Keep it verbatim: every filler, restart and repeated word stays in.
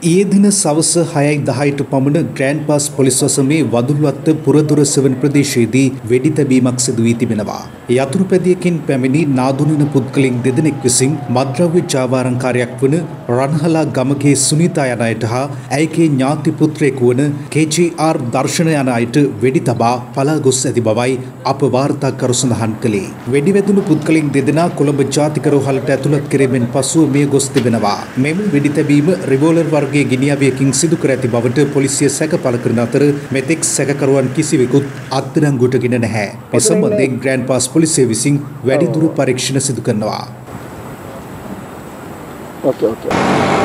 ඊයේ දින සවස හයයි දහයට පමණ ග්‍රෑන්ඩ් පාස් පොලිස් වසමේ වදුල්වත්ත පුරදුර සෙවන ප්‍රදේශයේදී වෙඩි තැබීමක් සිදු වී තිබෙනවා. යතුරුපැදියකින් පැමිණි නාදුනන පුද්ගලයන් දෙදෙනෙක් විසින් මද්‍රව්‍ය ජාවාරම්කාරයක් වන රන්හලා ගමගේ සුනීතා යන අයට හා ඇයගේ ඥාති පුත්‍රයෙකු වන කේ ජී ආර් දර්ශන යන අයට වෙඩි තබා පලා ගොස් ඇති බවයි අප වාර්තාකරු සඳහන් කළේ. වෙඩි වැදුණු පුද්ගලයන් දෙදෙනා කොළඹ ජාතික රෝහලට ඇතුළත් කිරීමෙන් පසුව මිය ගොස් තිබෙනවා. මෙම වෙඩි තැබීම රිවෝලර් වර්ගයේ ගිනිඅවියකින් සිදු කර ඇති බවට පොලිසිය සැක පළ කරන අතර මෙතෙක් සැකකරුවන් කිසිවෙකුත් අත්අඩංගුවටගෙන නැහැ. මේ සම්බන්ධයෙන් ග්‍රෑන්ඩ් පාස් පොලිසිය විසින් වැඩිදුර පරීක්ෂණ සිදු කරනවා. Okay, okay.